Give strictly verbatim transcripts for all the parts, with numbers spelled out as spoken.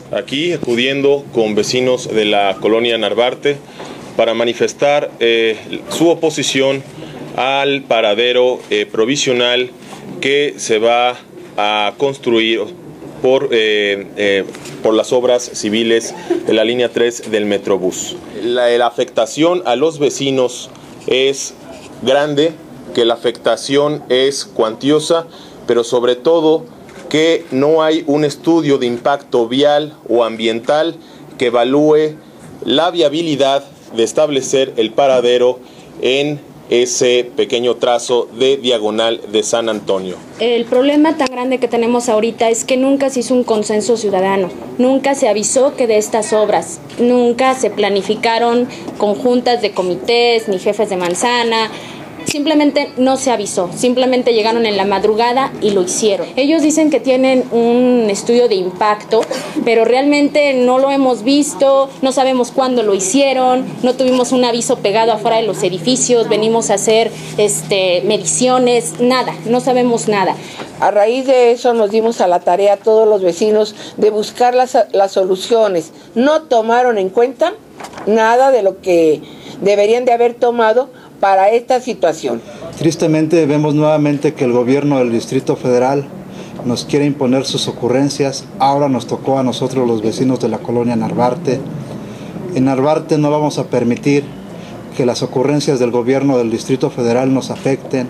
aquí acudiendo con vecinos de la colonia Narvarte para manifestar eh, su oposición al paradero eh, provisional que se va a construir por, eh, eh, por las obras civiles de la línea tres del Metrobús. La, la afectación a los vecinos es grande, que la afectación es cuantiosa, pero sobre todo que no hay un estudio de impacto vial o ambiental que evalúe la viabilidad de establecer el paradero en ese pequeño trazo de diagonal de San Antonio. El problema tan grande que tenemos ahorita es que nunca se hizo un consenso ciudadano, nunca se avisó que de estas obras, nunca se planificaron conjuntas de comités ni jefes de manzana. Simplemente no se avisó, simplemente llegaron en la madrugada y lo hicieron. Ellos dicen que tienen un estudio de impacto, pero realmente no lo hemos visto, no sabemos cuándo lo hicieron, no tuvimos un aviso pegado afuera de los edificios, venimos a hacer este, mediciones, nada, no sabemos nada. A raíz de eso nos dimos a la tarea todos los vecinos de buscar las, las soluciones. No tomaron en cuenta nada de lo que deberían de haber tomado para esta situación. Tristemente vemos nuevamente que el gobierno del Distrito Federal nos quiere imponer sus ocurrencias. Ahora nos tocó a nosotros los vecinos de la colonia Narvarte. En Narvarte no vamos a permitir que las ocurrencias del gobierno del Distrito Federal nos afecten.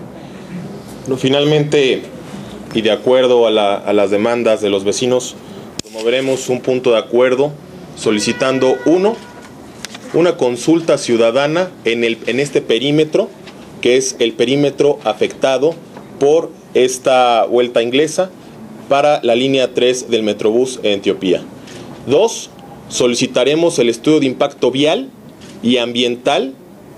Finalmente, y de acuerdo a, la, a las demandas de los vecinos, promoveremos un punto de acuerdo solicitando uno, una consulta ciudadana en, el, en este perímetro, que es el perímetro afectado por esta vuelta inglesa para la línea tres del Metrobús en Etiopía. Dos, solicitaremos el estudio de impacto vial y ambiental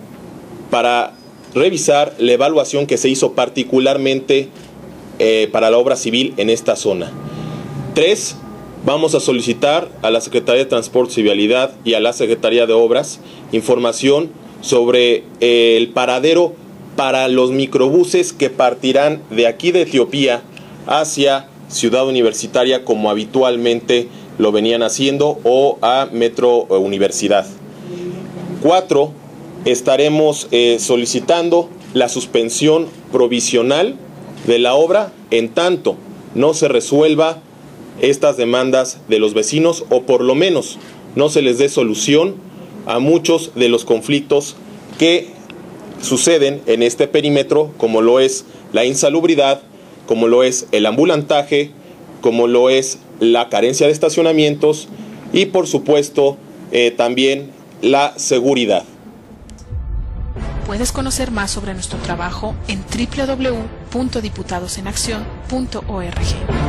para revisar la evaluación que se hizo particularmente eh, para la obra civil en esta zona. Tres, vamos a solicitar a la Secretaría de Transportes y Vialidad y a la Secretaría de Obras información sobre eh, el paradero para los microbuses que partirán de aquí de Etiopía hacia Ciudad Universitaria, como habitualmente lo venían haciendo, o a Metro Universidad. Cuatro, estaremos eh, solicitando la suspensión provisional de la obra en tanto no se resuelva estas demandas de los vecinos, o por lo menos no se les dé solución a muchos de los conflictos que suceden en este perímetro, como lo es la insalubridad, como lo es el ambulantaje, como lo es la carencia de estacionamientos y por supuesto eh, también la seguridad. Puedes conocer más sobre nuestro trabajo en doble u doble u doble u punto diputados en acción punto org.